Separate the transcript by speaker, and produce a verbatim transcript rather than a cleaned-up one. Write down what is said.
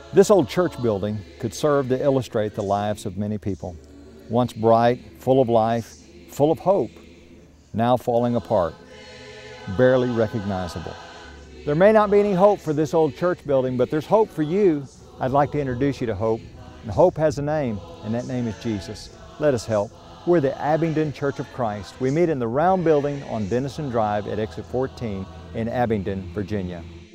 Speaker 1: This old church building could serve to illustrate the lives of many people. Once bright, full of life, full of hope, now falling apart, barely recognizable. There may not be any hope for this old church building, but there's hope for you. I'd like to introduce you to hope. And hope has a name, and that name is Jesus. Let us help. We're the Abingdon Church of Christ. We meet in the round building on Denison Drive at exit fourteen in Abingdon, Virginia.